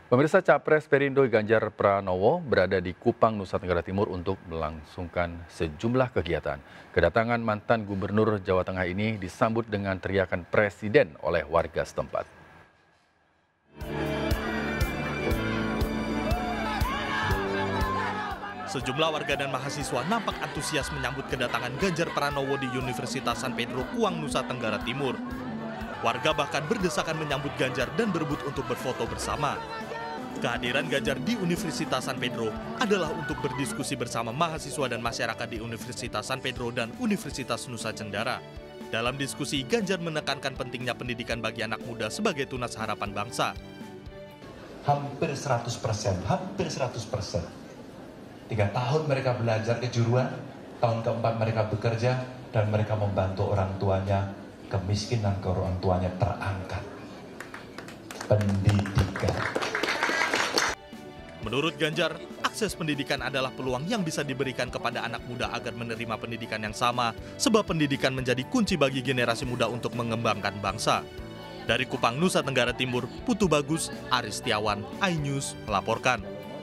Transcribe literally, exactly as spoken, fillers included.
Pemirsa, Capres Perindo Ganjar Pranowo berada di Kupang, Nusa Tenggara Timur untuk melangsungkan sejumlah kegiatan. Kedatangan mantan Gubernur Jawa Tengah ini disambut dengan teriakan Presiden oleh warga setempat. Sejumlah warga dan mahasiswa nampak antusias menyambut kedatangan Ganjar Pranowo di Universitas San Pedro, Kuang, Nusa Tenggara Timur. Warga bahkan berdesakan menyambut Ganjar dan berebut untuk berfoto bersama. Kehadiran Ganjar di Universitas San Pedro adalah untuk berdiskusi bersama mahasiswa dan masyarakat di Universitas San Pedro dan Universitas Nusa Tenggara. Dalam diskusi, Ganjar menekankan pentingnya pendidikan bagi anak muda sebagai tunas harapan bangsa. Hampir seratus persen, hampir seratus persen. Tiga tahun mereka belajar kejuruan, tahun keempat mereka bekerja, dan mereka membantu orang tuanya, kemiskinan ke orang tuanya terangkat. Pendidikan. Menurut Ganjar, akses pendidikan adalah peluang yang bisa diberikan kepada anak muda agar menerima pendidikan yang sama, sebab pendidikan menjadi kunci bagi generasi muda untuk mengembangkan bangsa. Dari Kupang, Nusa Tenggara Timur, Putu Bagus, Aris Setiawan, iNews melaporkan.